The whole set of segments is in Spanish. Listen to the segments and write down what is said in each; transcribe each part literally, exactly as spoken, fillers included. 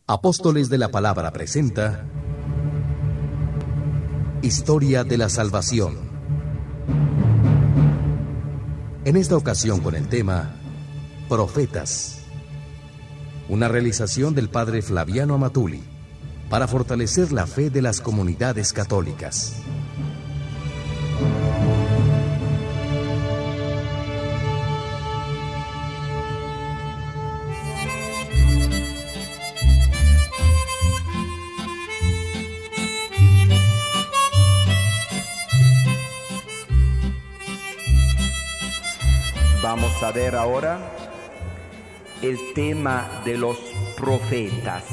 Apóstoles de la Palabra presenta Historia de la Salvación. En esta ocasión con el tema Profetas. Una realización del padre Flaviano Amatuli para fortalecer la fe de las comunidades católicas. Vamos a ver ahora el tema de los profetas.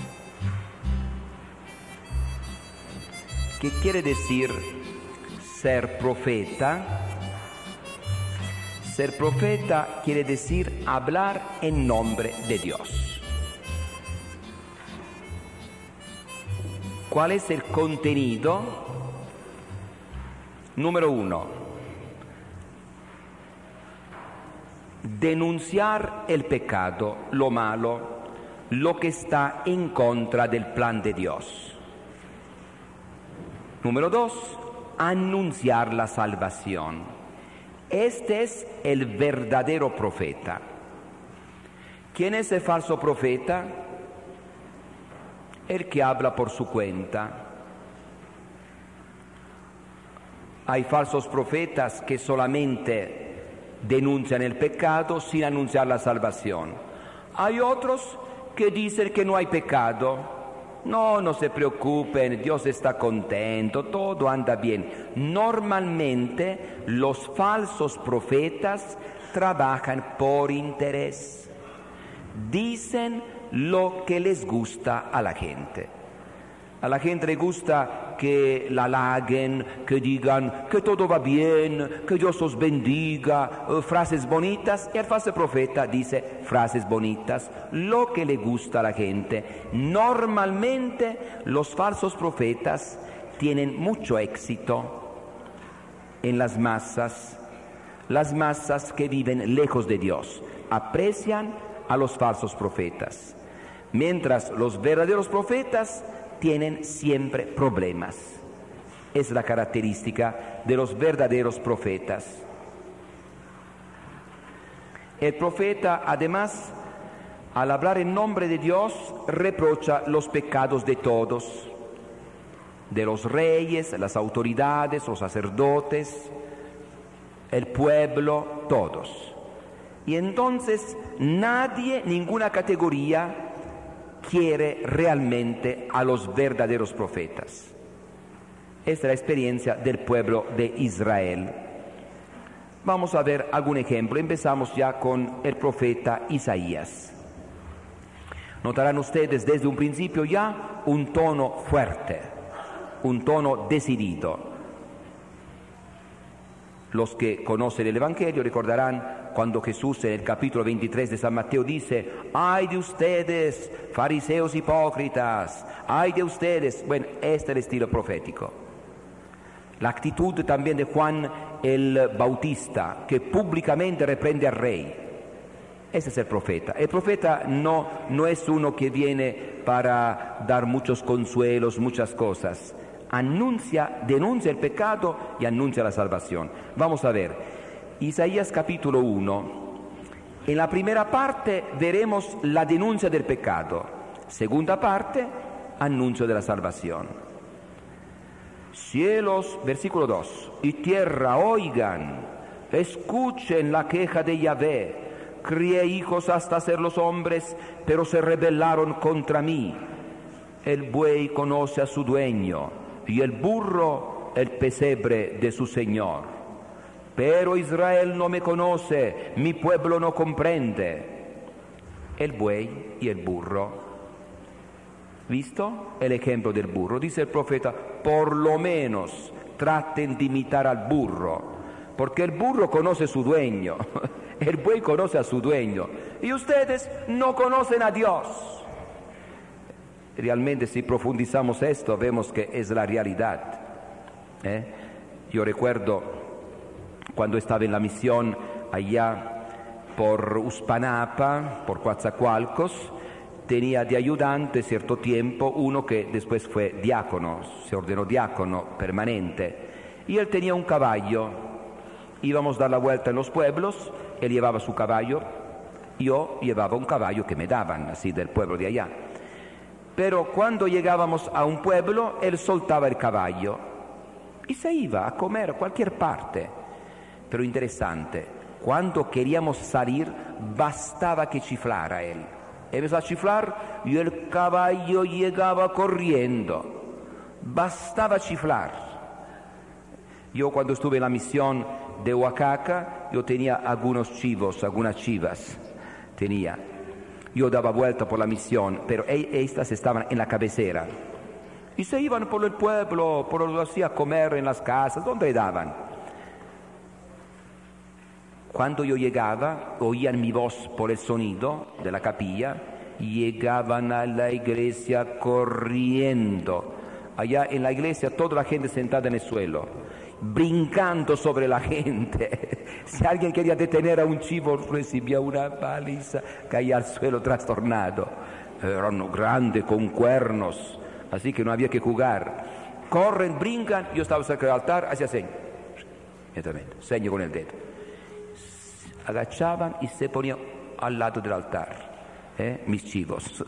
¿Qué quiere decir ser profeta? Ser profeta quiere decir hablar en nombre de Dios. ¿Cuál es el contenido? Número uno. Denunciar el pecado, lo malo, lo que está en contra del plan de Dios. Número dos, anunciar la salvación. Este es el verdadero profeta. ¿Quién es el falso profeta? El que habla por su cuenta. Hay falsos profetas que solamente denuncian el pecado sin anunciar la salvación. Hay otros que dicen que no hay pecado. No, no se preocupen, Dios está contento, todo anda bien. Normalmente los falsos profetas trabajan por interés. Dicen lo que les gusta a la gente. A la gente le gusta que la halaguen, que digan que todo va bien, que Dios os bendiga, eh, frases bonitas. Y el falso profeta dice frases bonitas, lo que le gusta a la gente. Normalmente los falsos profetas tienen mucho éxito en las masas. Las masas que viven lejos de Dios aprecian a los falsos profetas, mientras los verdaderos profetas tienen siempre problemas. Es la característica de los verdaderos profetas. El profeta, además, al hablar en nombre de Dios, reprocha los pecados de todos, de los reyes, las autoridades, los sacerdotes, el pueblo, todos. Y entonces nadie, ninguna categoría, quiere realmente a los verdaderos profetas. Esta es la experiencia del pueblo de Israel. Vamos a ver algún ejemplo. Empezamos ya con el profeta Isaías. Notarán ustedes desde un principio ya un tono fuerte, un tono decidido. Los que conocen el Evangelio recordarán cuando Jesús en el capítulo veintitrés de San Mateo dice: ¡ay de ustedes, fariseos hipócritas! ¡Ay de ustedes! Bueno, este es el estilo profético. La actitud también de Juan el Bautista, que públicamente reprende al rey. Ese es el profeta. El profeta no, no es uno que viene para dar muchos consuelos, muchas cosas. Anuncia, denuncia el pecado y anuncia la salvación. Vamos a ver, Isaías capítulo uno. En la primera parte veremos la denuncia del pecado. Segunda parte, anuncio de la salvación. Cielos, versículo dos, y tierra oigan, escuchen la queja de Yahvé. Crié hijos hasta ser los hombres, pero se rebelaron contra mí. El buey conoce a su dueño, y el burro el pesebre de su señor. Pero Israel no me conoce, mi pueblo no comprende. El buey y el burro. ¿Visto? El ejemplo del burro. Dice el profeta, por lo menos traten de imitar al burro, porque el burro conoce a su dueño, el buey conoce a su dueño, y ustedes no conocen a Dios. Realmente si profundizamos esto vemos que es la realidad. ¿Eh? Yo recuerdo cuando estaba en la misión allá por Uspanapa, por Coatzacoalcos, tenía de ayudante cierto tiempo uno que después fue diácono, se ordenó diácono permanente, y él tenía un caballo. Íbamos a dar la vuelta en los pueblos, él llevaba su caballo, yo llevaba un caballo que me daban, así del pueblo de allá. Pero cuando llegábamos a un pueblo, él soltaba el caballo y se iba a comer a cualquier parte. Pero interesante, cuando queríamos salir, bastaba que chiflara él. Empezó a chiflar y el caballo llegaba corriendo. Bastaba chiflar. Yo cuando estuve en la misión de Oaxaca, yo tenía algunos chivos, algunas chivas. Tenía. Yo daba vuelta por la misión, pero estas estaban en la cabecera. Y se iban por el pueblo, por así a comer en las casas, donde daban. Cuando yo llegaba, oían mi voz por el sonido de la capilla, llegaban a la iglesia corriendo. Allá en la iglesia toda la gente sentada en el suelo, brincando sobre la gente. Si alguien quería detener a un chivo, recibía una paliza, caía al suelo trastornado. Eran grandes, con cuernos, así que no había que jugar. Corren, brincan, yo estaba cerca del altar, hacía seño. Seño con el dedo. Agachaban y se ponían al lado del altar, ¿eh? Mis chivos.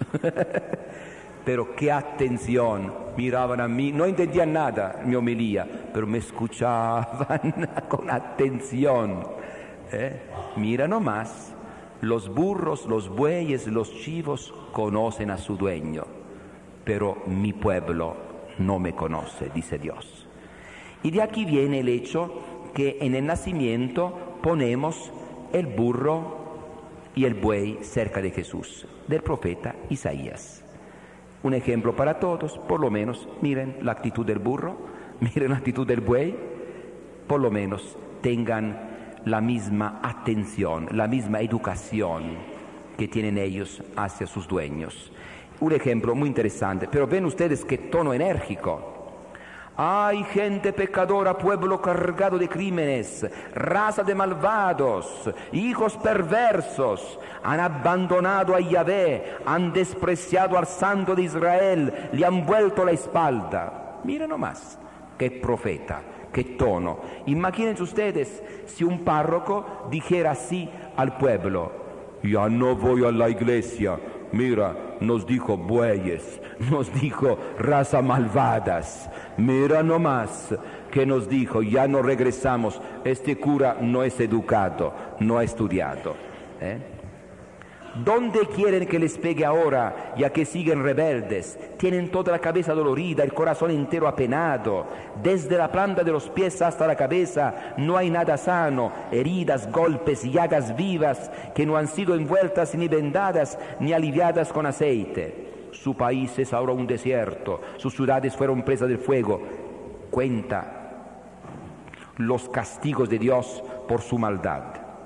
Pero qué atención, miraban a mí, no entendían nada mi homilía, pero me escuchaban con atención. ¿eh? Mira nomás, los burros, los bueyes, los chivos conocen a su dueño, pero mi pueblo no me conoce, dice Dios. Y de aquí viene el hecho que en el nacimiento ponemos el burro y el buey cerca de Jesús, del profeta Isaías. Un ejemplo para todos, por lo menos, miren la actitud del burro, miren la actitud del buey, por lo menos tengan la misma atención, la misma educación que tienen ellos hacia sus dueños. Un ejemplo muy interesante, pero ven ustedes qué tono enérgico. Hay gente pecadora, pueblo cargado de crímenes, raza de malvados, hijos perversos, han abandonado a Yahvé, han despreciado al Santo de Israel, le han vuelto la espalda. Miren nomás, qué profeta, qué tono. Imagínense ustedes si un párroco dijera así al pueblo: ya no voy a la iglesia. Mira, nos dijo bueyes, nos dijo raza malvadas. Mira nomás que nos dijo, ya no regresamos. Este cura no es educado, no ha estudiado. ¿eh? ¿Dónde quieren que les pegue ahora, ya que siguen rebeldes? Tienen toda la cabeza dolorida, el corazón entero apenado. Desde la planta de los pies hasta la cabeza no hay nada sano. Heridas, golpes, llagas vivas que no han sido envueltas ni vendadas ni aliviadas con aceite. Su país es ahora un desierto, sus ciudades fueron presas del fuego. Cuenta los castigos de Dios por su maldad.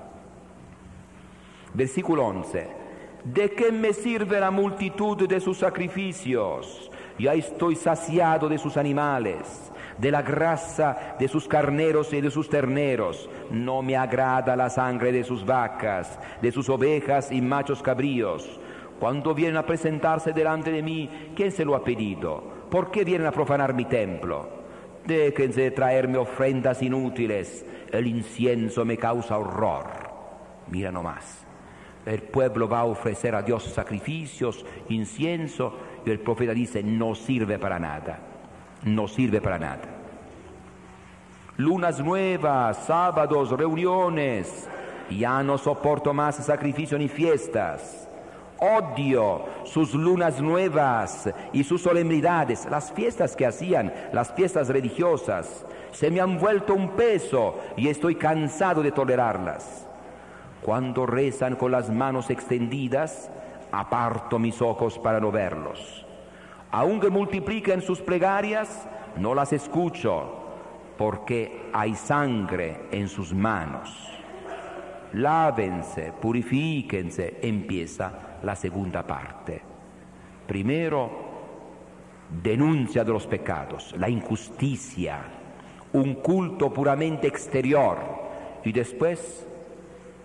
Versículo once. ¿De qué me sirve la multitud de sus sacrificios? Ya estoy saciado de sus animales, de la grasa de sus carneros y de sus terneros. No me agrada la sangre de sus vacas, de sus ovejas y machos cabríos. Cuando vienen a presentarse delante de mí, ¿quién se lo ha pedido? ¿Por qué vienen a profanar mi templo? Déjense de traerme ofrendas inútiles. El incienso me causa horror. Mira nomás. El pueblo va a ofrecer a Dios sacrificios, incienso, y el profeta dice, no sirve para nada, no sirve para nada. Lunas nuevas, sábados, reuniones, ya no soporto más sacrificios ni fiestas. Odio sus lunas nuevas y sus solemnidades, las fiestas que hacían, las fiestas religiosas. Se me han vuelto un peso y estoy cansado de tolerarlas. Cuando rezan con las manos extendidas, aparto mis ojos para no verlos. Aunque multipliquen sus plegarias, no las escucho, porque hay sangre en sus manos. Lávense, purifíquense, empieza la segunda parte. Primero, denuncia de los pecados, la injusticia, un culto puramente exterior, y después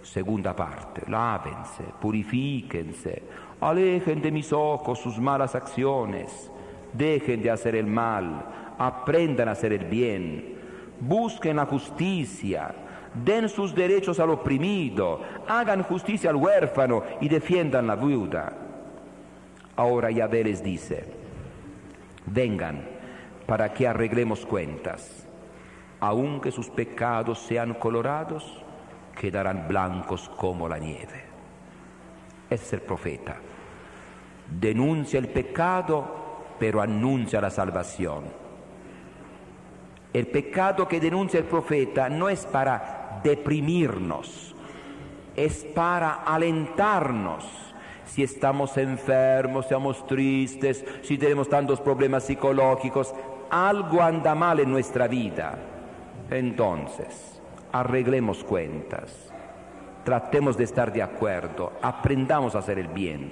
Segunda parte, lávense, purifíquense, alejen de mis ojos sus malas acciones, dejen de hacer el mal, aprendan a hacer el bien, busquen la justicia, den sus derechos al oprimido, hagan justicia al huérfano y defiendan la viuda. Ahora Yahvé les dice, vengan para que arreglemos cuentas, aunque sus pecados sean colorados, quedarán blancos como la nieve. Ese es el profeta. Denuncia el pecado, pero anuncia la salvación. El pecado que denuncia el profeta no es para deprimirnos, es para alentarnos. Si estamos enfermos, estamos tristes, si tenemos tantos problemas psicológicos, algo anda mal en nuestra vida. Entonces, arreglemos cuentas, tratemos de estar de acuerdo, aprendamos a hacer el bien.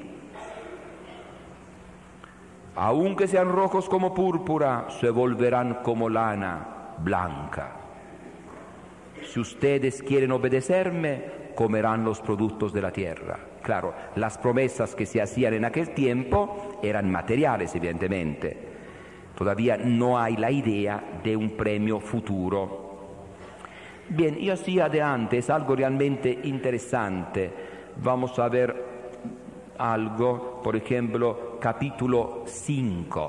Aunque sean rojos como púrpura, se volverán como lana blanca. Si ustedes quieren obedecerme, comerán los productos de la tierra. Claro, las promesas que se hacían en aquel tiempo eran materiales, evidentemente. Todavía no hay la idea de un premio futuro. Bien, y así adelante es algo realmente interesante. Vamos a ver algo, por ejemplo, capítulo cinco,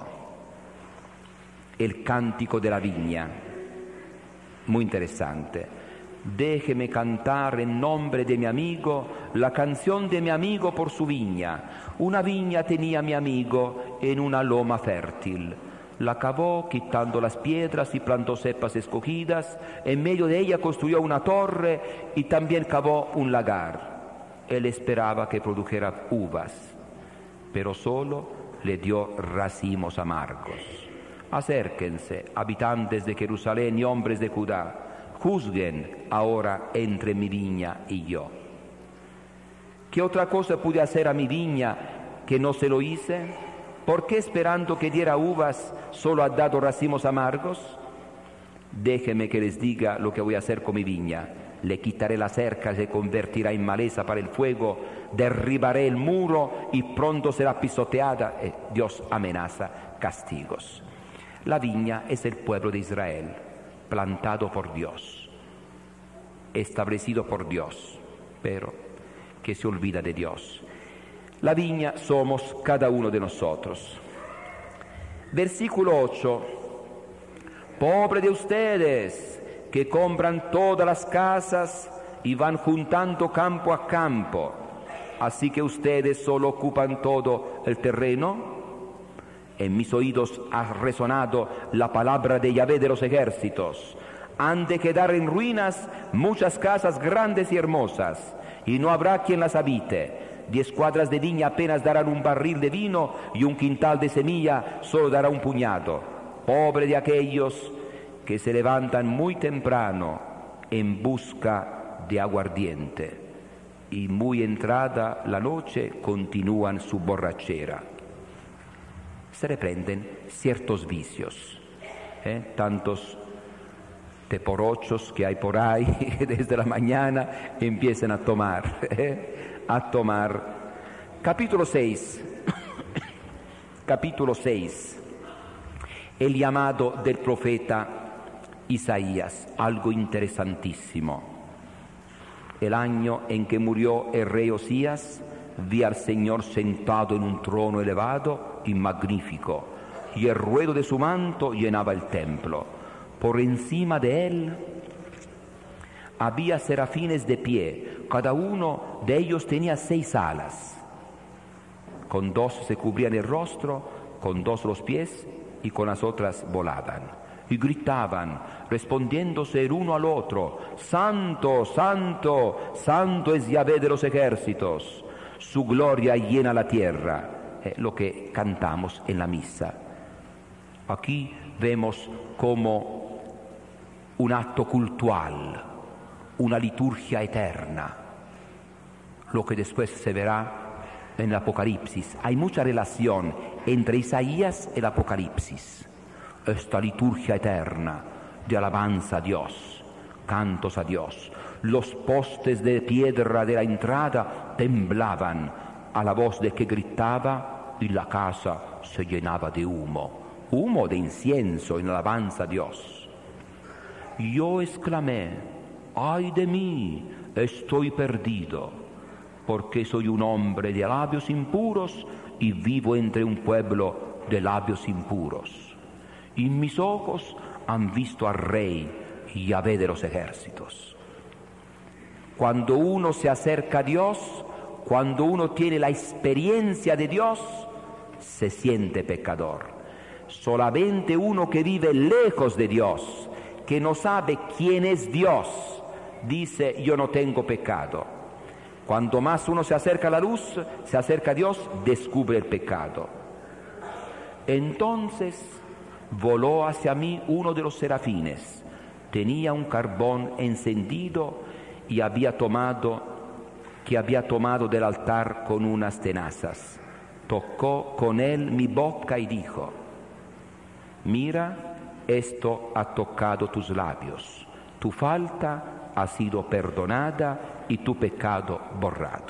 el cántico de la viña, muy interesante. Déjeme cantar en nombre de mi amigo la canción de mi amigo por su viña. Una viña tenía mi amigo en una loma fértil. La cavó quitando las piedras y plantó cepas escogidas. En medio de ella construyó una torre y también cavó un lagar. Él esperaba que produjera uvas, pero solo le dio racimos amargos. Acérquense, habitantes de Jerusalén y hombres de Judá, juzguen ahora entre mi viña y yo. ¿Qué otra cosa pude hacer a mi viña que no se lo hice? ¿Por qué esperando que diera uvas solo ha dado racimos amargos? Déjenme que les diga lo que voy a hacer con mi viña. Le quitaré la cerca, se convertirá en maleza para el fuego, derribaré el muro y pronto será pisoteada. Eh, Dios amenaza castigos. La viña es el pueblo de Israel, plantado por Dios, establecido por Dios, pero que se olvida de Dios. La viña somos cada uno de nosotros. Versículo ocho. Pobre de ustedes que compran todas las casas y van juntando campo a campo, así que ustedes solo ocupan todo el terreno. En mis oídos ha resonado la palabra de Yahvé de los ejércitos. Han de quedar en ruinas muchas casas grandes y hermosas, y no habrá quien las habite. Diez cuadras de viña apenas darán un barril de vino, y un quintal de semilla solo dará un puñado. Pobre de aquellos que se levantan muy temprano en busca de aguardiente, y muy entrada la noche continúan su borrachera. Se reprenden ciertos vicios, ¿eh? tantos teporochos que hay por ahí desde la mañana empiezan a tomar, ¿eh? a tomar. Capítulo seis, capítulo seis, el llamado del profeta Isaías, algo interesantísimo. El año en que murió el rey Osías, vi al Señor sentado en un trono elevado y magnífico, y el ruedo de su manto llenaba el templo. Por encima de él había serafines de pie, cada uno de ellos tenía seis alas. Con dos se cubrían el rostro, con dos los pies, y con las otras volaban. Y gritaban, respondiéndose el uno al otro: Santo, Santo, Santo es Yahvé de los ejércitos. Su gloria llena la tierra. Eh, lo que cantamos en la misa. Aquí vemos como un acto cultural, una liturgia eterna, lo que después se verá en el Apocalipsis. Hay mucha relación entre Isaías y el Apocalipsis. Esta liturgia eterna de alabanza a Dios, cantos a Dios. Los postes de piedra de la entrada temblaban a la voz de que gritaba y la casa se llenaba de humo, humo de incienso en alabanza a Dios. Yo exclamé: ¡ay de mí! Estoy perdido, porque soy un hombre de labios impuros y vivo entre un pueblo de labios impuros. Y mis ojos han visto al Rey, Yahvé de los ejércitos. Cuando uno se acerca a Dios, cuando uno tiene la experiencia de Dios, se siente pecador. Solamente uno que vive lejos de Dios, que no sabe quién es Dios, dice: yo no tengo pecado. Cuando más uno se acerca a la luz, se acerca a Dios, descubre el pecado. Entonces voló hacia mí uno de los serafines. Tenía un carbón encendido y había tomado, que había tomado del altar con unas tenazas. Tocó con él mi boca y dijo: mira, esto ha tocado tus labios. Tu falta ha sido perdonada y tu pecado borrado.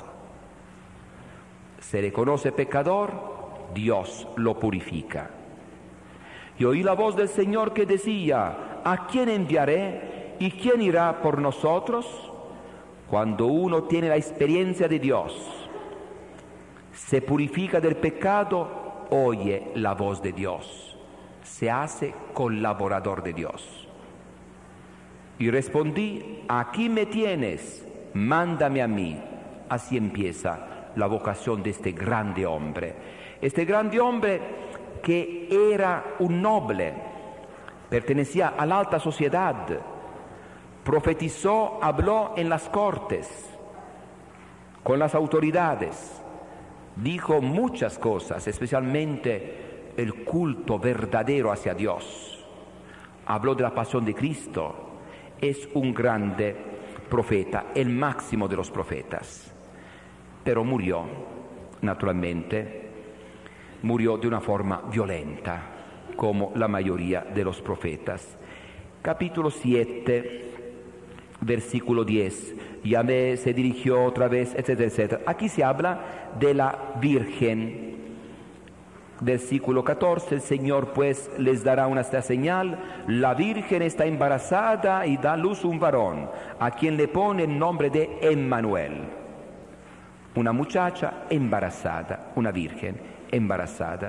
Se reconoce pecador, Dios lo purifica. Y oí la voz del Señor que decía: ¿a quién enviaré? ¿Y quién irá por nosotros? Cuando uno tiene la experiencia de Dios, se purifica del pecado, oye la voz de Dios, se hace colaborador de Dios. Y respondí: aquí me tienes, mándame a mí. Así empieza la vocación de este grande hombre. Este grande hombre que era un noble, pertenecía a la alta sociedad, profetizó, habló en las cortes, con las autoridades, dijo muchas cosas, especialmente el culto verdadero hacia Dios. Habló de la pasión de Cristo. Es un grande profeta, el máximo de los profetas. Pero murió, naturalmente, murió de una forma violenta, como la mayoría de los profetas. Capítulo siete, versículo diez. Yahvé se dirigió otra vez, etcétera, etcétera. Aquí se habla de la Virgen. Versículo catorce, el Señor pues les dará una señal: la Virgen está embarazada y da a luz un varón, a quien le pone el nombre de Emmanuel. Una muchacha embarazada, una virgen embarazada,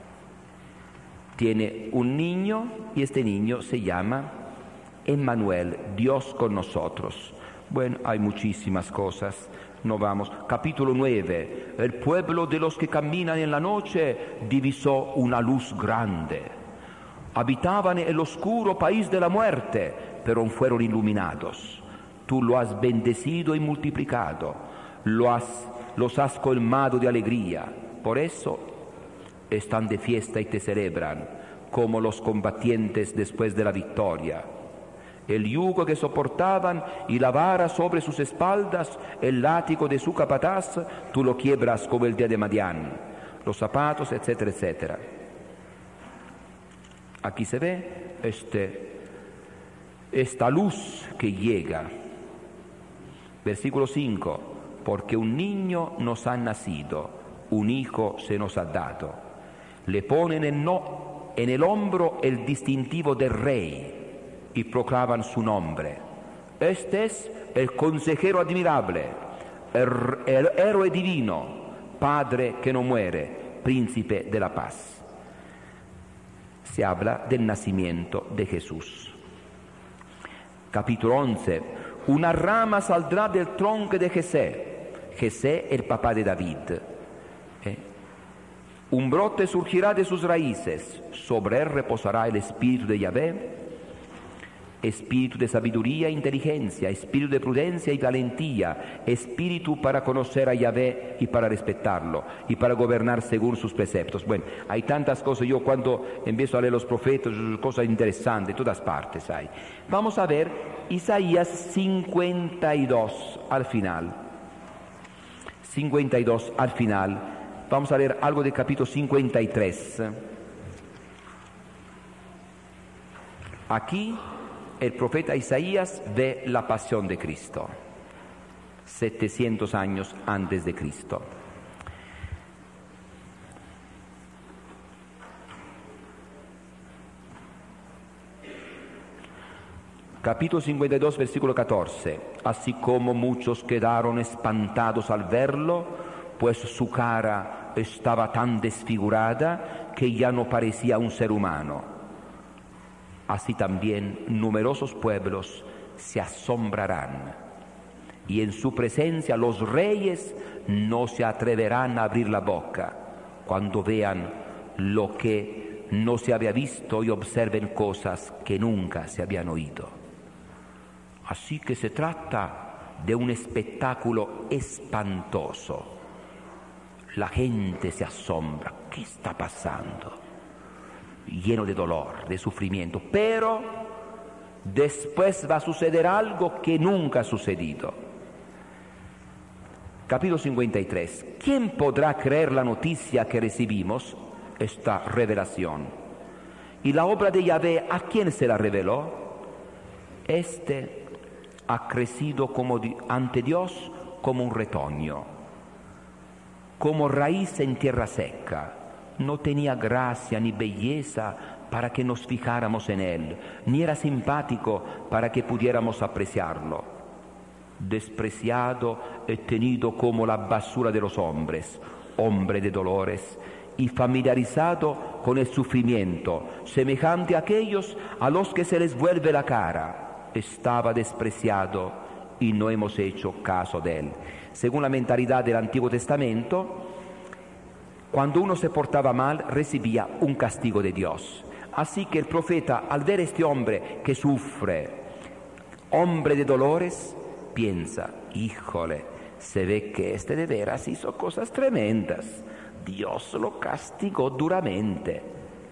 tiene un niño y este niño se llama Emmanuel, Dios con nosotros. Bueno, hay muchísimas cosas. No vamos. Capítulo nueve. El pueblo de los que caminan en la noche divisó una luz grande. Habitaban el oscuro país de la muerte, pero fueron iluminados. Tú lo has bendecido y multiplicado, lo has, los has colmado de alegría. Por eso están de fiesta y te celebran, como los combatientes después de la victoria. El yugo que soportaban y la vara sobre sus espaldas, el látigo de su capataz, tú lo quiebras como el día de Madián, los zapatos, etcétera, etcétera. Aquí se ve este, esta luz que llega. Versículo cinco, porque un niño nos ha nacido, un hijo se nos ha dado. Le ponen en, no, en el hombro el distintivo de rey y proclaman su nombre. Este es el consejero admirable, el, el héroe divino, Padre que no muere, príncipe de la paz. Se habla del nacimiento de Jesús. Capítulo once. Una rama saldrá del tronco de Jesé. Jesé, el papá de David. ¿Eh? Un brote surgirá de sus raíces. Sobre él reposará el espíritu de Yahvé, espíritu de sabiduría e inteligencia, espíritu de prudencia y valentía, espíritu para conocer a Yahvé y para respetarlo y para gobernar según sus preceptos. Bueno, hay tantas cosas. Yo cuando empiezo a leer los profetas, cosas interesantes, de todas partes hay. Vamos a ver Isaías cincuenta y dos al final. cincuenta y dos al final. Vamos a leer algo del capítulo cincuenta y tres. Aquí el profeta Isaías ve la pasión de Cristo, setecientos años antes de Cristo. Capítulo cincuenta y dos, versículo catorce. Así como muchos quedaron espantados al verlo, pues su cara estaba tan desfigurada que ya no parecía un ser humano. Así también numerosos pueblos se asombrarán, y en su presencia los reyes no se atreverán a abrir la boca cuando vean lo que no se había visto y observen cosas que nunca se habían oído. Así que se trata de un espectáculo espantoso. La gente se asombra. ¿Qué está pasando? Lleno de dolor, de sufrimiento. Pero después va a suceder algo que nunca ha sucedido. Capítulo cincuenta y tres. ¿Quién podrá creer la noticia que recibimos, esta revelación? Y la obra de Yahvé, ¿a quién se la reveló? Este ha crecido como ante Dios como un retoño, como raíz en tierra seca. No tenía gracia ni belleza para que nos fijáramos en él, ni era simpático para que pudiéramos apreciarlo. Despreciado y tenido como la basura de los hombres, hombre de dolores, y familiarizado con el sufrimiento, semejante a aquellos a los que se les vuelve la cara. Estaba despreciado y no hemos hecho caso de él. Según la mentalidad del Antiguo Testamento, cuando uno se portaba mal recibía un castigo de Dios. Así que el profeta, al ver este hombre que sufre, hombre de dolores, piensa: híjole, se ve que este de veras hizo cosas tremendas. Dios lo castigó duramente.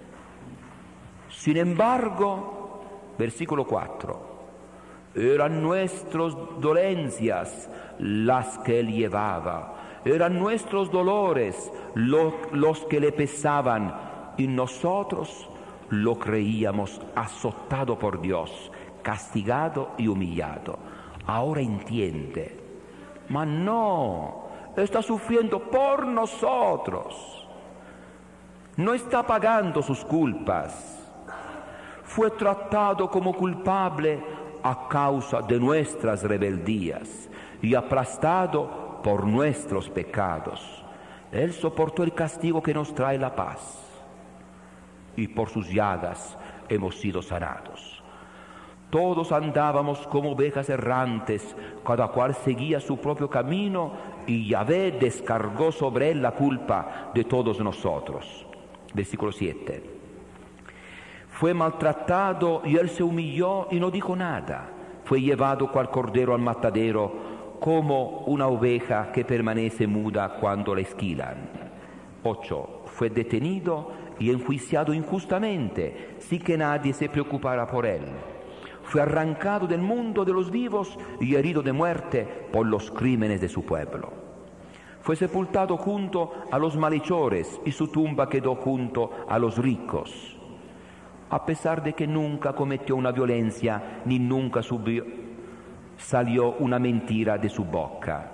Sin embargo, versículo cuatro, eran nuestras dolencias las que él llevaba, eran nuestros dolores lo, los que le pesaban, y nosotros lo creíamos azotado por Dios, castigado y humillado. Ahora entiende, mas no, está sufriendo por nosotros, no está pagando sus culpas, fue tratado como culpable a causa de nuestras rebeldías y aplastado por nuestros pecados. Él soportó el castigo que nos trae la paz, y por sus llagas hemos sido sanados. Todos andábamos como ovejas errantes, cada cual seguía su propio camino, y Yahvé descargó sobre él la culpa de todos nosotros. Versículo siete. Fue maltratado y él se humilló y no dijo nada. Fue llevado cual cordero al matadero, como una oveja que permanece muda cuando la esquilan. ocho. Fue detenido y enjuiciado injustamente, sin que nadie se preocupara por él. Fue arrancado del mundo de los vivos y herido de muerte por los crímenes de su pueblo. Fue sepultado junto a los malhechores y su tumba quedó junto a los ricos. A pesar de que nunca cometió una violencia ni nunca subió, salió una mentira de su boca.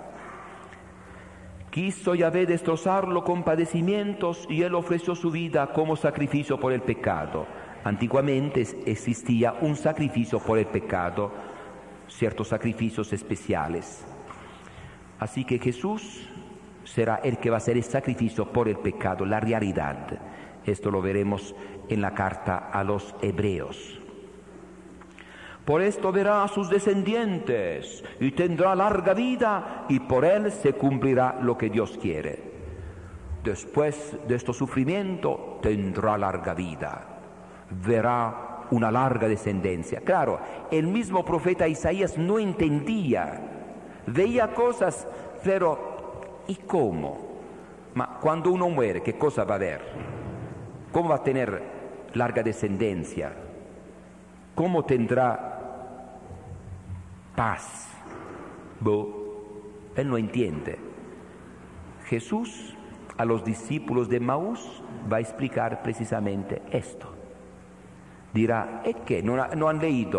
Quiso Yahvé destrozarlo con padecimientos y él ofreció su vida como sacrificio por el pecado. Antiguamente existía un sacrificio por el pecado, ciertos sacrificios especiales. Así que Jesús será el que va a hacer el sacrificio por el pecado, la realidad. Esto lo veremos en la carta a los Hebreos. Por esto verá a sus descendientes y tendrá larga vida, y por él se cumplirá lo que Dios quiere. Después de este sufrimiento tendrá larga vida, verá una larga descendencia. Claro, el mismo profeta Isaías no entendía, veía cosas, pero ¿y cómo? Ma cuando uno muere, ¿qué cosa va a ver? ¿Cómo va a tener larga descendencia? ¿Cómo tendrá paz? Bo, él no entiende. Jesús a los discípulos de Maús va a explicar precisamente esto. Dirá: ¿es que no, no han leído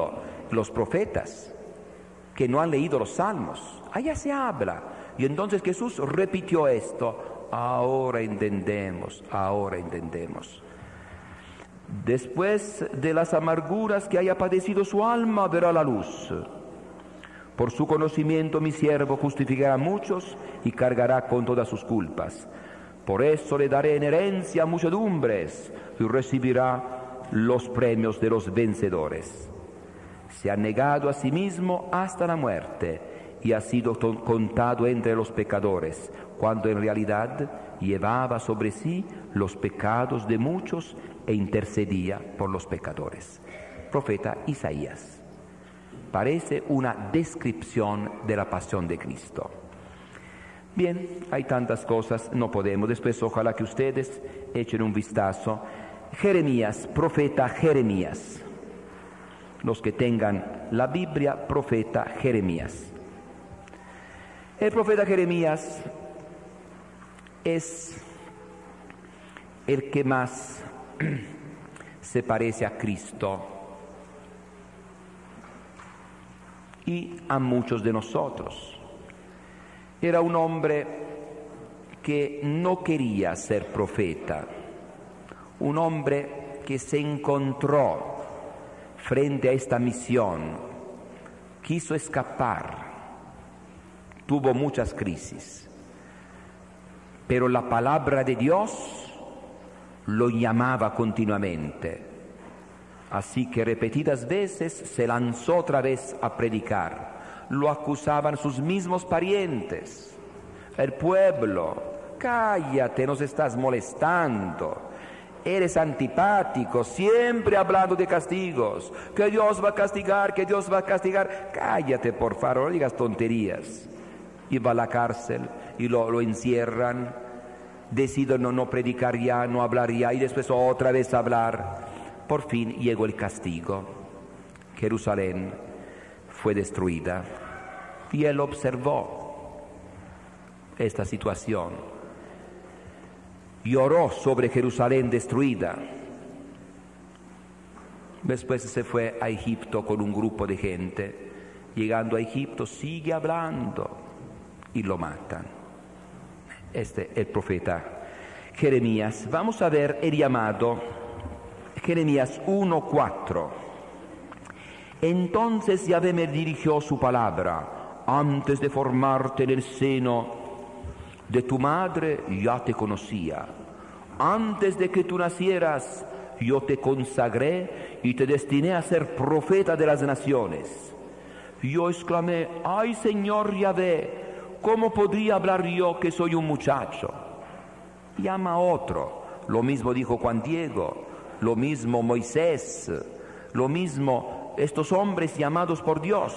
los profetas que no han leído los salmos. Allá se habla. Y entonces Jesús repitió esto. Ahora entendemos, ahora entendemos. Después de las amarguras que haya padecido su alma, verá la luz. Por su conocimiento mi siervo justificará a muchos y cargará con todas sus culpas. Por eso le daré en herencia a muchedumbres y recibirá los premios de los vencedores. Se ha negado a sí mismo hasta la muerte y ha sido contado entre los pecadores, cuando en realidad llevaba sobre sí los pecados de muchos e intercedía por los pecadores. Profeta Isaías. Parece una descripción de la pasión de Cristo. Bien, hay tantas cosas, no podemos. Después ojalá que ustedes echen un vistazo. Jeremías, profeta Jeremías. Los que tengan la Biblia, profeta Jeremías. El profeta Jeremías es el que más se parece a Cristo y a muchos de nosotros. Era un hombre que no quería ser profeta, un hombre que se encontró frente a esta misión, quiso escapar, tuvo muchas crisis, pero la palabra de Dios lo llamaba continuamente, así que repetidas veces se lanzó otra vez a predicar. Lo acusaban sus mismos parientes, el pueblo. Cállate, nos estás molestando, eres antipático, siempre hablando de castigos, que Dios va a castigar, que Dios va a castigar. Cállate, por favor, no digas tonterías. Iba a la cárcel y lo, lo encierran, deciden no, no predicar ya, no hablar ya, y después otra vez hablar. Por fin llegó el castigo. Jerusalén fue destruida y él observó esta situación. Lloró sobre Jerusalén destruida. Después se fue a Egipto con un grupo de gente. Llegando a Egipto sigue hablando y lo matan. Este es el profeta Jeremías. Vamos a ver el llamado. Jeremías uno cuatro. Entonces Yahvé me dirigió su palabra: antes de formarte en el seno de tu madre ya te conocía, antes de que tú nacieras yo te consagré y te destiné a ser profeta de las naciones. Yo exclamé: ay Señor Yahvé, ¿cómo podría hablar yo que soy un muchacho? Llama a otro. Lo mismo dijo Juan Diego, lo mismo Moisés, lo mismo estos hombres llamados por Dios.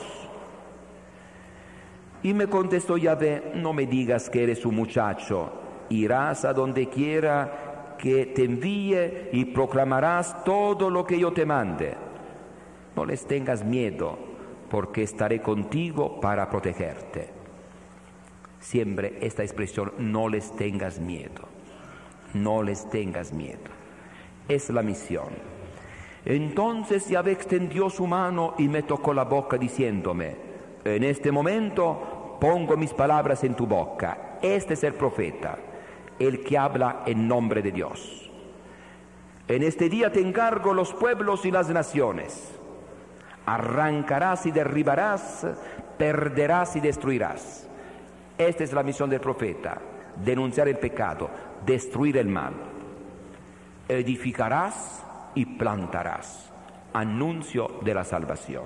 Y me contestó Yahvé: no me digas que eres un muchacho, irás a donde quiera que te envíe y proclamarás todo lo que yo te mande. No les tengas miedo, porque estaré contigo para protegerte. Siempre esta expresión: no les tengas miedo, no les tengas miedo. Es la misión. Entonces Yahvé extendió su mano y me tocó la boca diciéndome: en este momento pongo mis palabras en tu boca. Este es el profeta, el que habla en nombre de Dios. En este día te encargo los pueblos y las naciones. Arrancarás y derribarás, perderás y destruirás. Esta es la misión del profeta: denunciar el pecado, destruir el mal. Edificarás y plantarás. Anuncio de la salvación.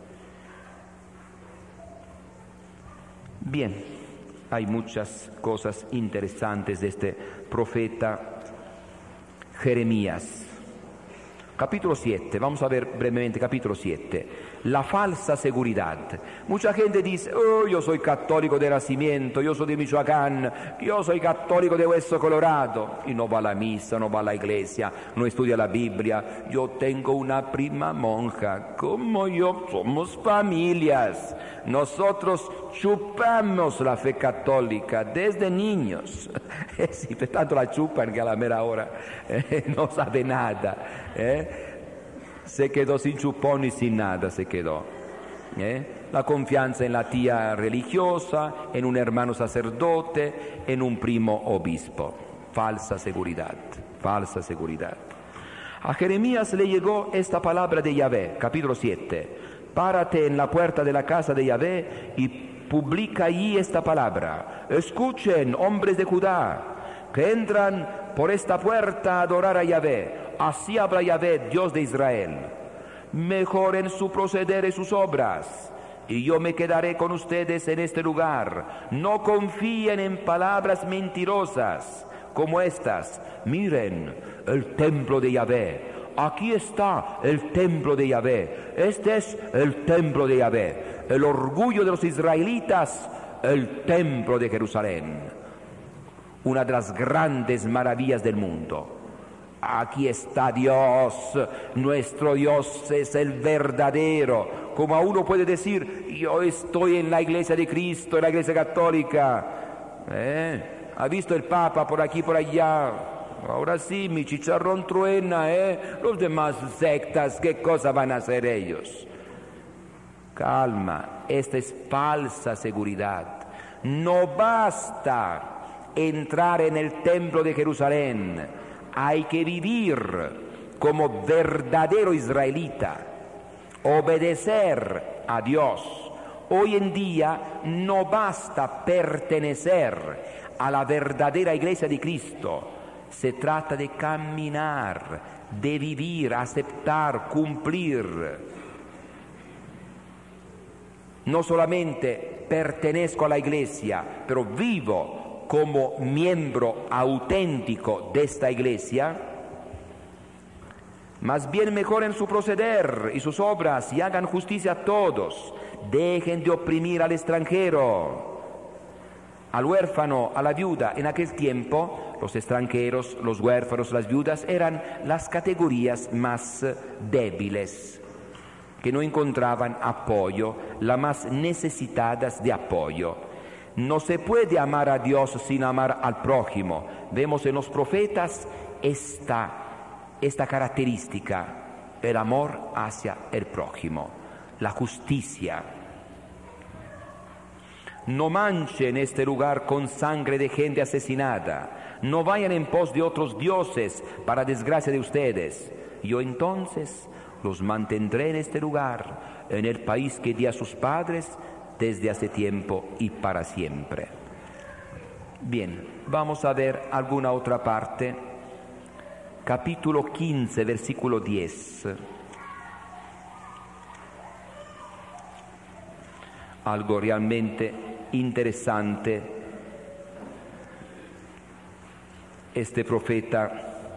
Bien, hay muchas cosas interesantes de este profeta Jeremías. Capítulo siete, vamos a ver brevemente capítulo siete. La falsa seguridad. Mucha gente dice: oh, yo soy católico de nacimiento, yo soy de Michoacán, yo soy católico de Hueso Colorado. Y no va a la misa, no va a la iglesia, no estudia la Biblia. Yo tengo una prima monja, como yo, somos familias. Nosotros chupamos la fe católica desde niños. Sí, tanto la chupan que a la mera hora eh, no sabe nada. ¿eh? Se quedó sin chupón y sin nada, se quedó. ¿Eh? La confianza en la tía religiosa, en un hermano sacerdote, en un primo obispo. Falsa seguridad, falsa seguridad. A Jeremías le llegó esta palabra de Yahvé, capítulo siete. Párate en la puerta de la casa de Yahvé y publica allí esta palabra. Escuchen, hombres de Judá, que entran por esta puerta a adorar a Yahvé. Así habla Yahvé, Dios de Israel. Mejoren su proceder y sus obras, y yo me quedaré con ustedes en este lugar. No confíen en palabras mentirosas como estas. Miren el templo de Yahvé. Aquí está el templo de Yahvé. Este es el templo de Yahvé. El orgullo de los israelitas, el templo de Jerusalén. Una de las grandes maravillas del mundo. Aquí está Dios, nuestro Dios es el verdadero. Como a uno puede decir, yo estoy en la iglesia de Cristo, en la iglesia católica. ¿Eh? ¿Ha visto el Papa por aquí, por allá? Ahora sí, mi chicharrón truena, ¿eh? Los demás sectas, ¿qué cosa van a hacer ellos? Calma, esta es falsa seguridad. No basta entrar en el templo de Jerusalén. Hay que vivir como verdadero israelita, obedecer a Dios. Hoy en día no basta pertenecer a la verdadera iglesia de Cristo. Se trata de caminar, de vivir, aceptar, cumplir. No solamente pertenezco a la iglesia, pero vivo como miembro auténtico de esta iglesia. Más bien mejoren su proceder y sus obras y hagan justicia a todos. Dejen de oprimir al extranjero, al huérfano, a la viuda. En aquel tiempo los extranjeros, los huérfanos, las viudas eran las categorías más débiles, que no encontraban apoyo, las más necesitadas de apoyo. No se puede amar a Dios sin amar al prójimo. Vemos en los profetas esta, esta característica, el amor hacia el prójimo, la justicia. No manchen este lugar con sangre de gente asesinada. No vayan en pos de otros dioses para desgracia de ustedes. Yo entonces los mantendré en este lugar, en el país que di a sus padres desde hace tiempo y para siempre. Bien, vamos a ver alguna otra parte. Capítulo quince, versículo diez. Algo realmente interesante. Este profeta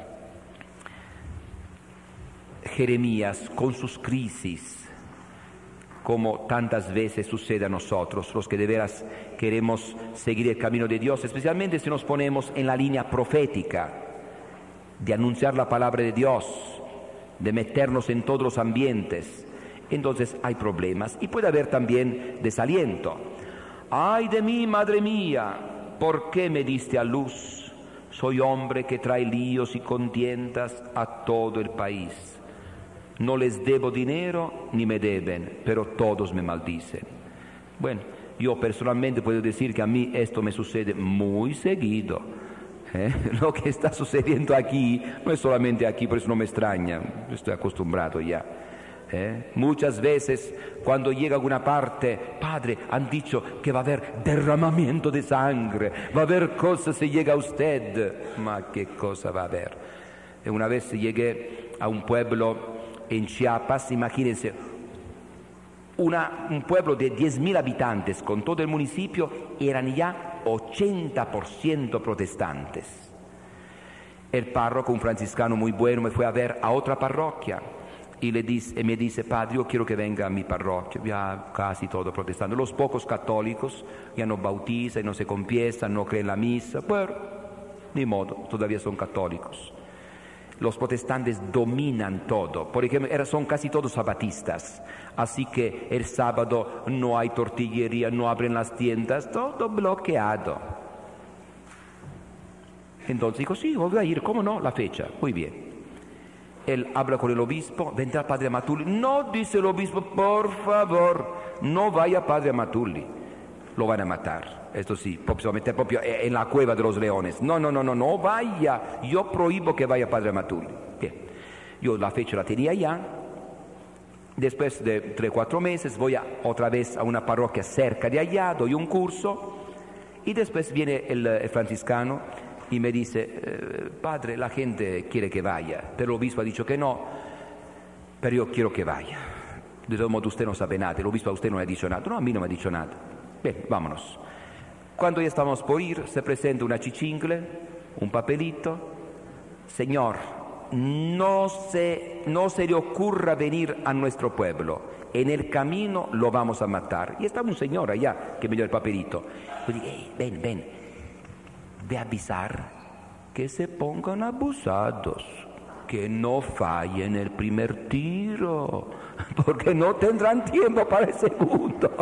Jeremías, con sus crisis, como tantas veces sucede a nosotros, los que de veras queremos seguir el camino de Dios, especialmente si nos ponemos en la línea profética, de anunciar la palabra de Dios, de meternos en todos los ambientes. Entonces hay problemas y puede haber también desaliento. ¡Ay de mí, madre mía! ¿Por qué me diste a luz? Soy hombre que trae líos y contiendas a todo el país. No les debo dinero ni me deben, pero todos me maldicen. Bueno, yo personalmente puedo decir que a mí esto me sucede muy seguido. ¿Eh? Lo que está sucediendo aquí no es solamente aquí, por eso no me extraña, estoy acostumbrado ya. ¿Eh? Muchas veces cuando llega a alguna parte, padre, han dicho que va a haber derramamiento de sangre, va a haber cosas si llega usted. Ma qué cosa va a haber. Una vez llegué a un pueblo en Chiapas, imagínense, una, un pueblo de diez mil habitantes con todo el municipio, eran ya ochenta por ciento protestantes. El párroco, un franciscano muy bueno, me fue a ver a otra parroquia y, le dice, y me dice, padre, yo quiero que venga a mi parroquia, ya casi todo protestante. Los pocos católicos ya no bautizan, no se confiesan, no creen la misa, pero ni modo, todavía son católicos. Los protestantes dominan todo, por ejemplo, son casi todos sabatistas, así que el sábado no hay tortillería, no abren las tiendas, todo bloqueado. Entonces dijo, sí, voy a ir, ¿cómo no? La fecha, muy bien. Él habla con el obispo, vendrá padre Amatulli. No, dice el obispo, por favor, no vaya padre Amatulli. Lo van a matar. Esto sí, se va a meter propio en la cueva de los leones. No, no, no, no, no vaya. Yo prohíbo que vaya padre Amatulli. Bien, yo la fecha la tenía ya. Después de tres, cuatro meses voy a, otra vez a una parroquia cerca de allá, doy un curso y después viene el, el franciscano y me dice, eh, padre, la gente quiere que vaya, pero el obispo ha dicho que no, pero yo quiero que vaya. De todo modo usted no sabe nada, el obispo a usted no le ha dicho nada. No, a mí no me ha dicho nada. Bien, vámonos. Cuando ya estamos por ir, se presenta una chichincle, un papelito. Señor, no se, no se le ocurra venir a nuestro pueblo. En el camino lo vamos a matar. Y estaba un señor allá que me dio el papelito. Yo dije, hey, ven, ven, ve a avisar que se pongan abusados, que no fallen el primer tiro, porque no tendrán tiempo para el segundo.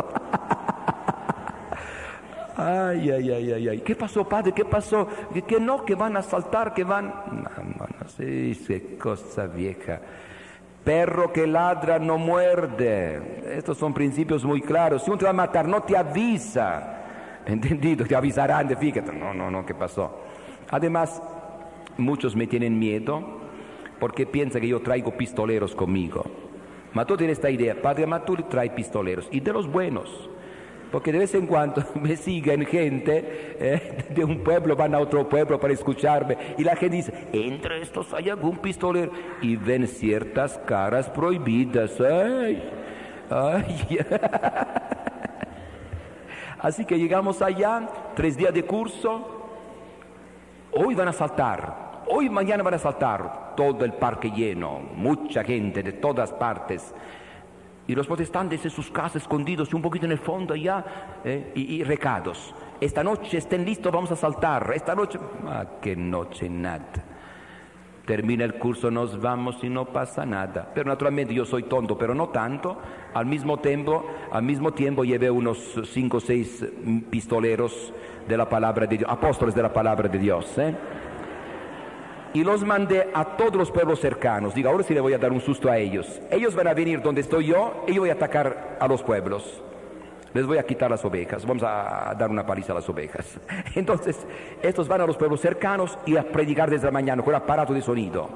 Ay, ay, ay, ay, ay. ¿Qué pasó, padre? ¿Qué pasó? Que, que no, que van a saltar, que van... No, no, no sé, qué cosa vieja. Perro que ladra no muerde. Estos son principios muy claros. Si uno te va a matar, no te avisa. ¿Entendido? Te avisarán de fíjate. No, no, no, ¿qué pasó? Además, muchos me tienen miedo porque piensan que yo traigo pistoleros conmigo. Ma tú tienes esta idea. Padre Amatulli trae pistoleros. Y de los buenos. Porque de vez en cuando me siguen gente eh, de un pueblo, van a otro pueblo para escucharme, y la gente dice, entre estos hay algún pistolero, y ven ciertas caras prohibidas. Ay, ay. Así que llegamos allá, tres días de curso, hoy van a saltar, hoy mañana van a saltar, todo el parque lleno, mucha gente de todas partes. Y los protestantes en sus casas escondidos un poquito en el fondo allá, eh, y, y recados. Esta noche estén listos, vamos a saltar. Esta noche, ah, qué noche, nada. Termina el curso, nos vamos y no pasa nada. Pero naturalmente yo soy tonto, pero no tanto. Al mismo tiempo, al mismo tiempo llevé unos cinco o seis pistoleros de la palabra de Dios, apóstoles de la palabra de Dios, ¿eh? Y los mandé a todos los pueblos cercanos. Digo, ahora sí le voy a dar un susto a ellos. Ellos van a venir donde estoy yo y yo voy a atacar a los pueblos. Les voy a quitar las ovejas. Vamos a dar una paliza a las ovejas. Entonces, estos van a los pueblos cercanos y a predicar desde la mañana con aparato de sonido.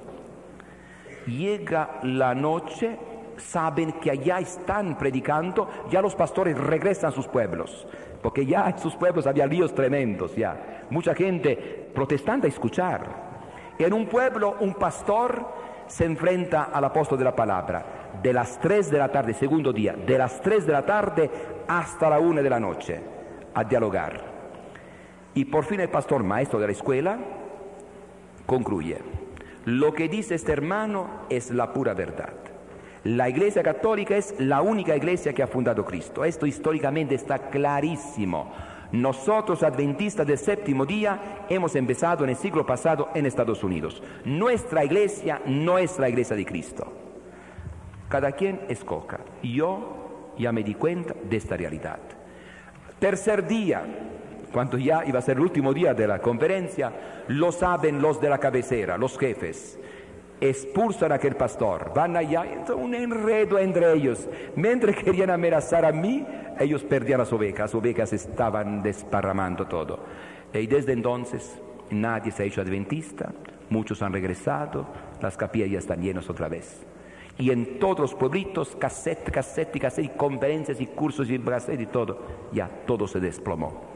Llega la noche, saben que allá están predicando, ya los pastores regresan a sus pueblos. Porque ya en sus pueblos había líos tremendos ya. Mucha gente protestante a escuchar. En un pueblo, un pastor se enfrenta al apóstol de la palabra de las tres de la tarde, segundo día, de las tres de la tarde hasta la una de la noche, a dialogar. Y por fin el pastor, maestro de la escuela, concluye: lo que dice este hermano es la pura verdad. La Iglesia Católica es la única iglesia que ha fundado Cristo. Esto históricamente está clarísimo. Nosotros, adventistas del séptimo día, hemos empezado en el siglo pasado en Estados Unidos. Nuestra iglesia no es la iglesia de Cristo. Cada quien escoja. Yo ya me di cuenta de esta realidad. Tercer día, cuando ya iba a ser el último día de la conferencia, lo saben los de la cabecera, los jefes. Expulsan a aquel pastor, van allá, un enredo entre ellos. Mientras querían amenazar a mí, ellos perdían las ovejas, las ovejas estaban desparramando todo. Y desde entonces nadie se ha hecho adventista, muchos han regresado, las capillas ya están llenas otra vez. Y en todos los pueblitos, cassette, cassette, cassette, y conferencias y cursos y cassette y todo, ya todo se desplomó.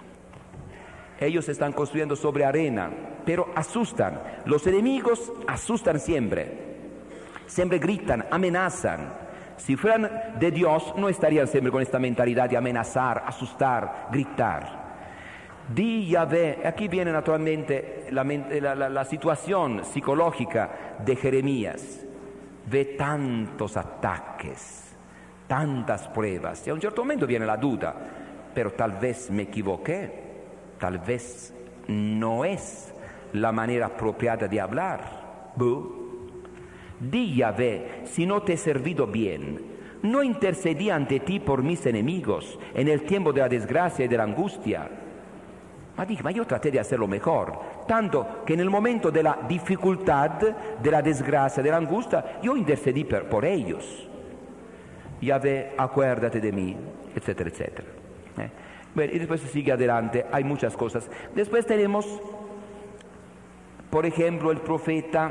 Ellos están construyendo sobre arena, pero asustan. Los enemigos asustan siempre. Siempre gritan, amenazan. Si fueran de Dios, no estarían siempre con esta mentalidad de amenazar, asustar, gritar. Di Yahvé, aquí viene naturalmente la, la, la, la situación psicológica de Jeremías. Ve tantos ataques, tantas pruebas, y a un cierto momento viene la duda, pero tal vez me equivoqué. Tal vez no es la manera apropiada de hablar. ¿Bu? Di Yahvé, si no te he servido bien, no intercedí ante ti por mis enemigos en el tiempo de la desgracia y de la angustia. Ma dije, ma yo traté de hacerlo mejor. tanto que en el momento de la dificultad, de la desgracia, de la angustia, yo intercedí per, por ellos. Yahvé, acuérdate de mí, etcétera, etcétera. ¿Eh? Bueno, y después sigue adelante, hay muchas cosas. Después tenemos, por ejemplo, el profeta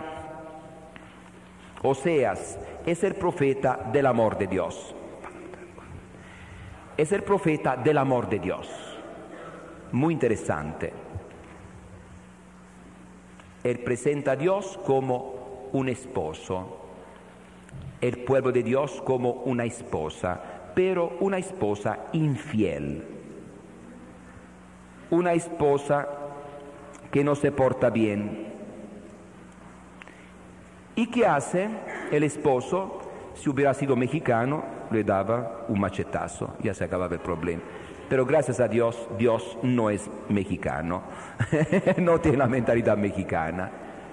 Oseas, es el profeta del amor de Dios. Es el profeta del amor de Dios. Muy interesante. Él presenta a Dios como un esposo, el pueblo de Dios como una esposa, pero una esposa infiel, una esposa que no se porta bien. ¿Y qué hace el esposo? Si hubiera sido mexicano, le daba un machetazo, ya se acababa el problema. Pero gracias a Dios, Dios no es mexicano, no tiene la mentalidad mexicana.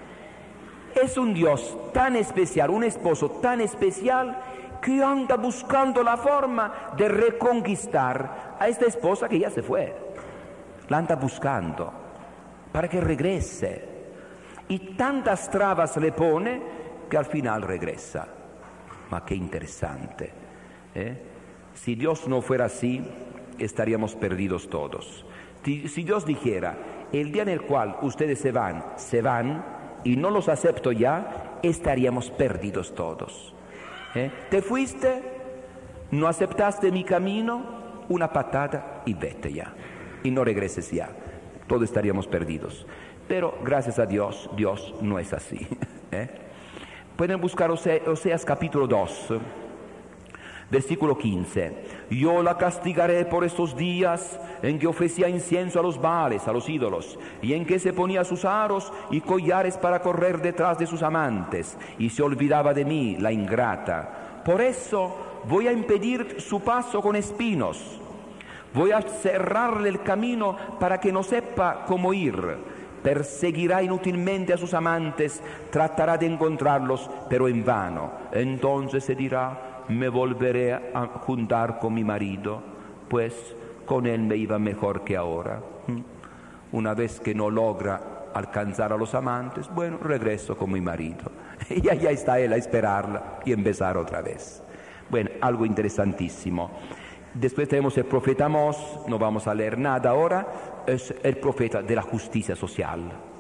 Es un Dios tan especial, un esposo tan especial, que anda buscando la forma de reconquistar a esta esposa que ya se fue. La anda buscando para que regrese. Y tantas trabas le pone que al final regresa. Ma qué interesante. ¿eh? Si Dios no fuera así, estaríamos perdidos todos. Si, si Dios dijera, el día en el cual ustedes se van, se van, y no los acepto ya, estaríamos perdidos todos. ¿Eh? Te fuiste, no aceptaste mi camino, una patada y vete ya. Y no regreses ya. Todos estaríamos perdidos. Pero gracias a Dios, Dios no es así. ¿Eh? Pueden buscar Ose- Oseas capítulo dos, versículo quince. Yo la castigaré por estos días en que ofrecía incienso a los Baales, a los ídolos, y en que se ponía sus aros y collares para correr detrás de sus amantes, y se olvidaba de mí, la ingrata. Por eso voy a impedir su paso con espinos, voy a cerrarle el camino para que no sepa cómo ir. Perseguirá inútilmente a sus amantes, tratará de encontrarlos, pero en vano. Entonces se dirá, me volveré a juntar con mi marido, pues con él me iba mejor que ahora. Una vez que no logra alcanzar a los amantes, bueno, regreso con mi marido. Y allá está él a esperarla y empezar otra vez. Bueno, algo interesantísimo. Después tenemos el profeta Amós, no vamos a leer nada ahora, es el profeta de la justicia social.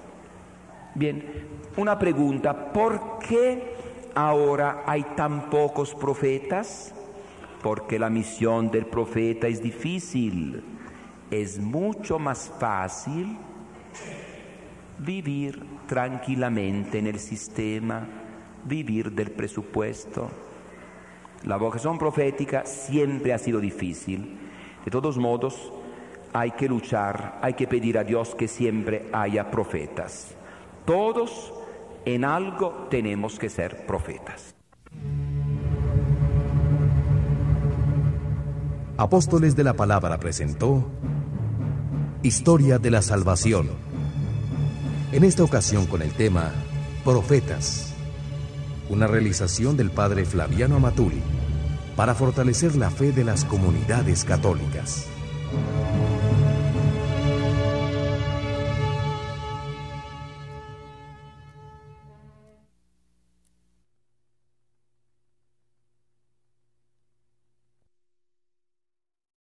Bien, una pregunta, ¿por qué ahora hay tan pocos profetas? Porque la misión del profeta es difícil. Es mucho más fácil vivir tranquilamente en el sistema, vivir del presupuesto. La vocación profética siempre ha sido difícil. De todos modos, hay que luchar, hay que pedir a Dios que siempre haya profetas. Todos en algo tenemos que ser profetas. Apóstoles de la Palabra presentó Historia de la Salvación. En esta ocasión con el tema Profetas. Una realización del padre Flaviano Amatuli para fortalecer la fe de las comunidades católicas.